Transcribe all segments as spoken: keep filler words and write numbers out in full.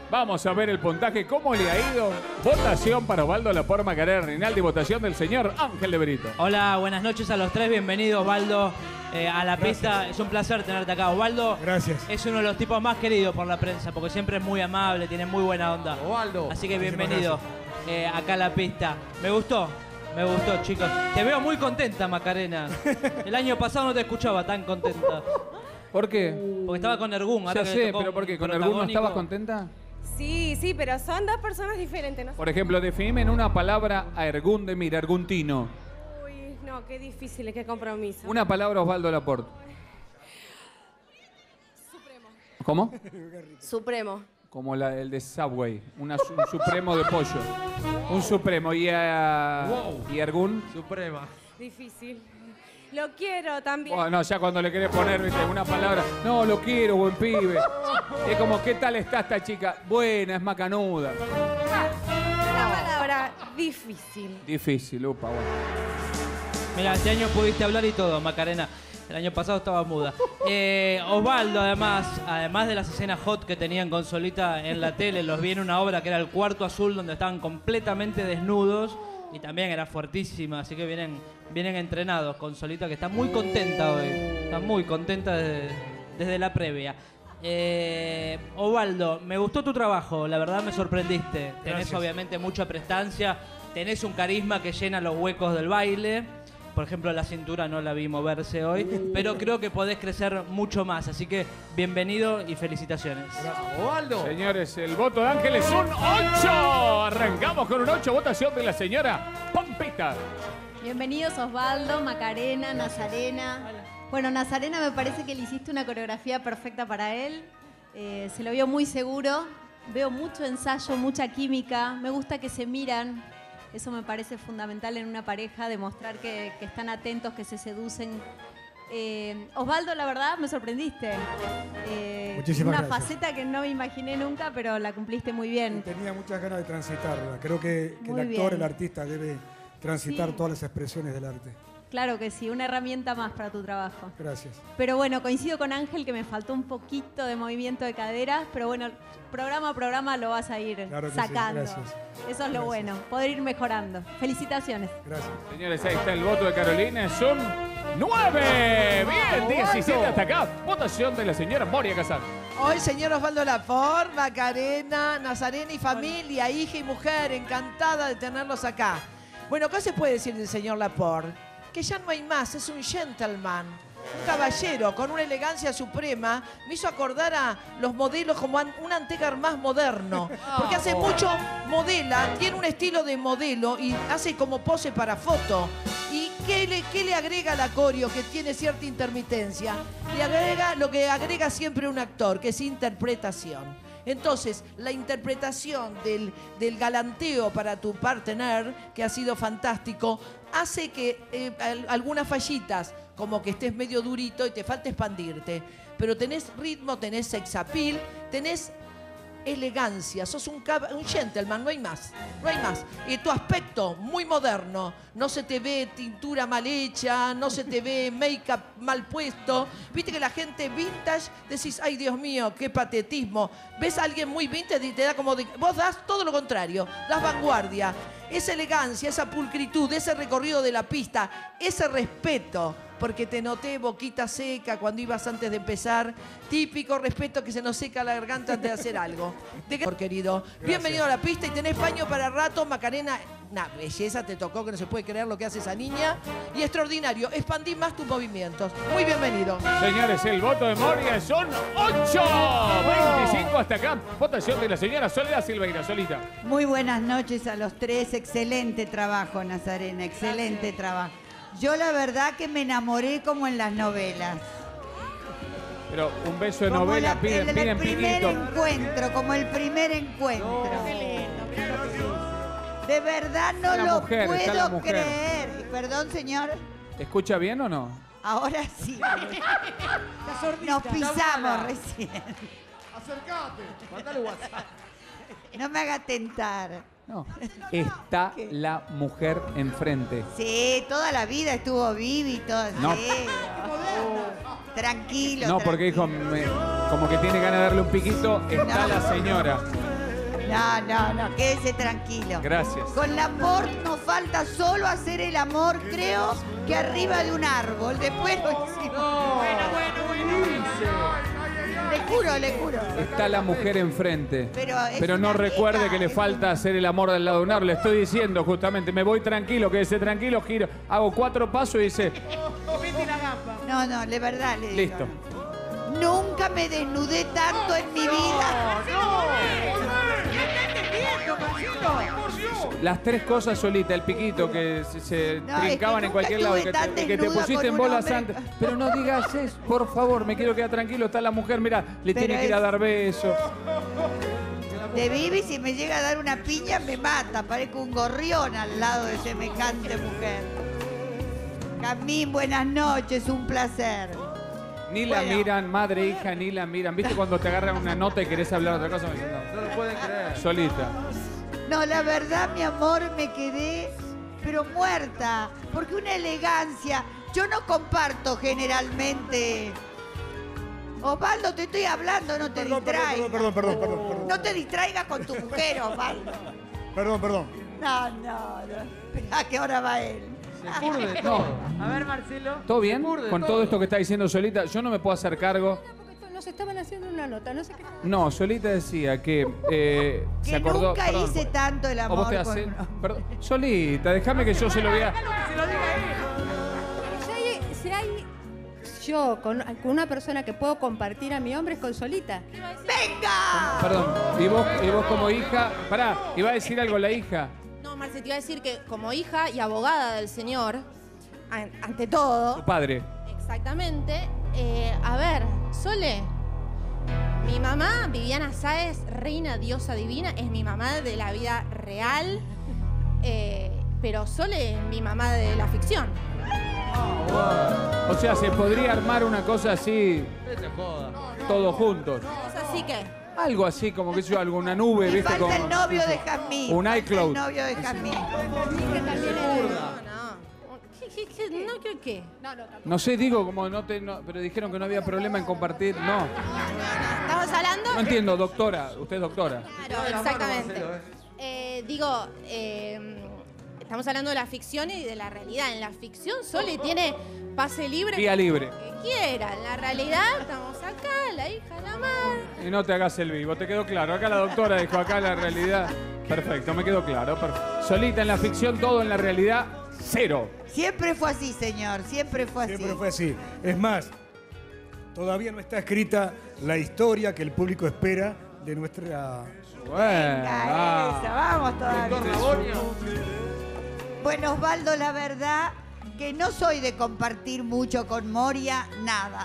Vamos a ver el puntaje, cómo le ha ido. Votación para Osvaldo Laport, Macarena Rinaldi, votación del señor Ángel de Brito. Hola, buenas noches a los tres, bienvenidos Osvaldo eh, a la Gracias. pista. Es un placer tenerte acá. Osvaldo Gracias. es uno de los tipos más queridos por la prensa, porque siempre es muy amable, tiene muy buena onda. Osvaldo. Así que Muchísimas bienvenido eh, acá a la pista. Me gustó, me gustó, chicos. Te veo muy contenta, Macarena. El año pasado no te escuchaba tan contenta. ¿Por qué? Porque estaba con Ergun. Ya ahora que sé, le tocó pero ¿por qué? un ¿Con alguno protagónico. estabas contenta? Sí, sí, pero son dos personas diferentes, ¿no? Por ejemplo, definime en una palabra a Ergun de Mira, Erguntino. Uy, no, qué difícil, qué compromiso. Una palabra Osvaldo Laport. Supremo. ¿Cómo? Supremo. Como la, el de Subway, una, su- un supremo de pollo. Un supremo. ¿Y, a, Wow. ¿y Ergun? Suprema. Difícil. Lo quiero también. Bueno, no, ya cuando le querés poner, viste, una palabra. No, lo quiero, buen pibe. Es como, ¿qué tal está esta chica? Buena, es macanuda. Una palabra difícil. Difícil, upa, bueno. Mira, este año pudiste hablar y todo, Macarena. El año pasado estaba muda. Eh, Osvaldo, además, además de las escenas hot que tenían con Solita en la tele, los vi en una obra que era El Cuarto Azul, donde estaban completamente desnudos y también era fuertísima, así que vienen, vienen entrenados con Solita, que está muy contenta hoy. Está muy contenta desde, desde la previa. Eh, Osvaldo, me gustó tu trabajo, la verdad me sorprendiste. Tenés Gracias. obviamente mucha prestancia, tenés un carisma que llena los huecos del baile. Por ejemplo, la cintura no la vi moverse hoy, pero creo que podés crecer mucho más. Así que bienvenido y felicitaciones. Osvaldo. Señores, el voto de Ángel es un ocho. Arrancamos con un ocho. Votación de la señora Pampita. Bienvenidos Osvaldo, Macarena, Nazarena. Bueno, Nazarena me parece que le hiciste una coreografía perfecta para él. Eh, se lo vio muy seguro. Veo mucho ensayo, mucha química. Me gusta que se miran. Eso me parece fundamental en una pareja, demostrar que, que están atentos, que se seducen. Eh, Osvaldo, la verdad, me sorprendiste. Eh, Muchísimas una gracias. faceta que no me imaginé nunca, pero la cumpliste muy bien. Tenía muchas ganas de transitarla. Creo que, que el Muy actor, bien. el artista, debe transitar Sí. todas las expresiones del arte. Claro que sí, una herramienta más para tu trabajo. Gracias. Pero bueno, coincido con Ángel que me faltó un poquito de movimiento de caderas, pero bueno, programa a programa lo vas a ir Claro que sí, sacando. gracias. Eso es lo Gracias. bueno, poder ir mejorando. Felicitaciones. Gracias. Señores, ahí está el voto de Carolina. Es un nueve. Bien, diecisiete hasta acá. Votación de la señora Moria Casal. Hoy, señor Osvaldo Laport, Macarena, Nazarena y familia, hija y mujer, encantada de tenerlos acá. Bueno, ¿qué se puede decir del señor Laport? Que ya no hay más, es un gentleman, un caballero con una elegancia suprema. Me hizo acordar a los modelos como an- un Antegar más moderno, porque hace mucho modela, tiene un estilo de modelo y hace como pose para foto. ¿Y qué le, qué le agrega la coreo que tiene cierta intermitencia? Le agrega lo que agrega siempre un actor, que es interpretación. Entonces, la interpretación del, del galanteo para tu partner, que ha sido fantástico, hace que eh, al- algunas fallitas, como que estés medio durito y te falta expandirte, pero tenés ritmo, tenés sex appeal, tenés elegancia, sos un, cab- un gentleman, no hay más, no hay más. Y tu aspecto muy moderno, no se te ve tintura mal hecha, no se te ve make-up mal puesto. Viste que la gente vintage, decís, ay Dios mío, qué patetismo. Ves a alguien muy vintage y te da como de... Vos das todo lo contrario, das vanguardia. Esa elegancia, esa pulcritud, ese recorrido de la pista, ese respeto, porque te noté boquita seca cuando ibas antes de empezar. Típico respeto que se nos seca la garganta antes de hacer algo. ¿De qué, querido? Bienvenido a la pista y tenés paño para rato, Macarena. Una belleza te tocó, que no se puede creer lo que hace esa niña. Y extraordinario, expandí más tus movimientos. Muy bienvenido. Señores, el voto de Moria es un ocho. veinticinco hasta acá. Votación de la señora Soledad Silveira. Solita. Muy buenas noches a los tres. Excelente trabajo, Nazarena. Excelente trabajo. Yo la verdad que me enamoré como en las novelas. Pero un beso de Como novela, la- piden, el, piden el primer piquito. encuentro, como el primer encuentro. De verdad no Está la lo mujer, está la puedo mujer. creer. Perdón, señor. ¿Escucha bien o no? Ahora sí. Nos pisamos recién. Acercate. Mándale WhatsApp. No me haga tentar. No. Está la mujer enfrente. Sí, toda la vida estuvo Vivi, toda. No. Sí. Tranquilo. No, porque dijo, tranquilo. me- como que tiene ganas de darle un piquito. Está No. la señora. No, no, no, quédese tranquilo. Gracias. Con la amor nos falta solo hacer el amor, creo que arriba de un árbol. Después lo hicimos. Bueno, bueno, bueno. Le juro, le juro. Está la mujer enfrente. Pero es Pero no una recuerde amiga, que le es falta hacer el amor del lado de un árbol. Le estoy diciendo justamente, me voy tranquilo, quédese tranquilo, giro. Hago cuatro pasos y dice, No, no, de verdad le digo. listo. Nunca me desnudé tanto en mi vida. Las tres cosas solita, el piquito que se, se No, trincaban es que en cualquier nunca lado y estuve que, tan te, y que te desnuda pusiste con en un bolas hombre. antes. Pero no digas eso, por favor, me quiero quedar tranquilo. Está la mujer, mira, le Pero tiene que ir a es- dar besos. De Vivi, si me llega a dar una piña, me mata. Parezco un gorrión al lado de semejante mujer. Camín, buenas noches, un placer. Ni la Bueno. miran, madre, hija, ni la miran. ¿Viste cuando te agarran una nota y querés hablar otra cosa? Me dicen, No lo pueden creer. no, solita. No, la verdad, mi amor, me quedé, pero muerta. Porque una elegancia. Yo no comparto generalmente. Osvaldo, te estoy hablando, no te Perdón, perdón, distraigas. perdón, perdón, perdón, perdón. No te distraigas con tu mujer, Osvaldo. Perdón, perdón. No, no, no. Esperá, que ahora va él. Se purde todo. A ver, Marcelo. ¿Todo bien? Se purde Con todo esto que está diciendo Solita, yo no me puedo hacer cargo. Nos estaban haciendo una nota, no sé qué. No, Solita decía que eh, se Que acordó. nunca perdón, hice tanto el ¿o amor vos te con haces? un hombre. Perdón, Solita, déjame que yo se lo vea. Si hay, si hay yo con, con una persona que puedo compartir a mi hombre es con Solita. ¡Venga! Perdón, y vos, y vos como hija, pará, iba a decir algo la hija. No, Marce, te iba a decir que como hija y abogada del señor, an- ante Tu todo, padre. exactamente, eh, a ver, Sole, mi mamá, Viviana Sáez, reina diosa divina, es mi mamá de la vida real, eh, pero Sole es mi mamá de la ficción. O sea, se podría armar una cosa así, Vete, joda. todos juntos. Es así que, Algo así, como que yo, alguna nube, Y ¿viste? falta Como, el novio de Jazmín. Un falta iCloud. El novio de Jazmín. no, no. ¿Qué, qué, qué, no, ¿qué, qué? No, no, tampoco. No sé, digo, como no te. no- pero dijeron que no había problema en compartir. No. ¿Estamos hablando? No entiendo, doctora. Usted es doctora. Claro, la mano, exactamente. Marcelo, eh. Eh, digo, eh, estamos hablando de la ficción y de la realidad. En la ficción Sole tiene pase libre. Vía libre. Que quiera. En la realidad estamos acá, la hija, la madre. Y no te hagas el vivo, te quedó claro. Acá la doctora dijo, acá la realidad. Perfecto, me quedó claro. perfecto. Solita en la ficción, todo en la realidad, cero. Siempre fue así, señor. Siempre fue así. Siempre fue así. Es más, todavía no está escrita la historia que el público espera de nuestra... Venga, ah. esa, vamos todavía. Doctor Rabonio. Bueno, Osvaldo, la verdad que no soy de compartir mucho con Moria, nada.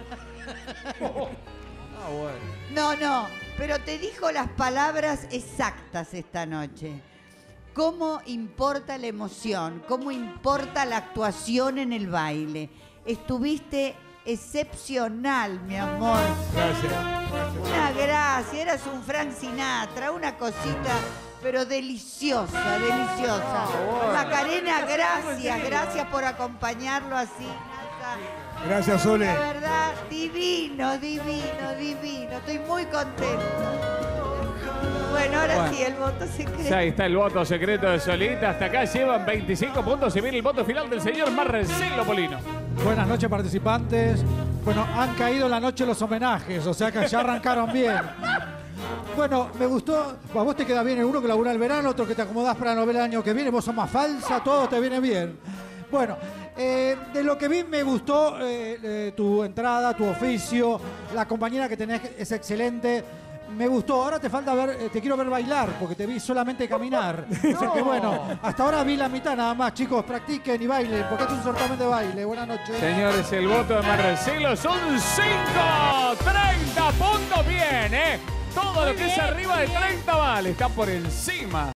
Ah, bueno. No, no, pero te dijo las palabras exactas esta noche. ¿Cómo importa la emoción? ¿Cómo importa la actuación en el baile? Estuviste excepcional, mi amor. Gracias. Una gracia, eras un Frank Sinatra, una cosita, pero deliciosa, deliciosa. Macarena, gracias, gracias por acompañarlo así. Nasa. Gracias, Sole. La verdad, divino, divino, divino. Estoy muy contenta. Bueno, ahora Bueno. sí, el voto secreto. Ya ahí está el voto secreto de Solita. Hasta acá llevan veinticinco puntos y viene el voto final del señor Marcelo Polino. Buenas noches, participantes. Bueno, han caído en la noche los homenajes, o sea que ya arrancaron bien. Bueno, me gustó. A vos te queda bien el uno que labura el verano, otro que te acomodás para la novela el año que viene. Vos sos más falsa, todo te viene bien. Bueno, eh, de lo que vi me gustó eh, eh, tu entrada, tu oficio, la compañera que tenés es excelente. Me gustó. Ahora te falta ver, eh, te quiero ver bailar, porque te vi solamente caminar. O sea que bueno, hasta ahora vi la mitad nada más. Chicos, practiquen y bailen, porque es un certamen de baile. Buenas noches. Señores, el voto de Marcelo son cinco. treinta puntos bien, ¿eh? Todo lo que es arriba de treinta vale. Está por encima.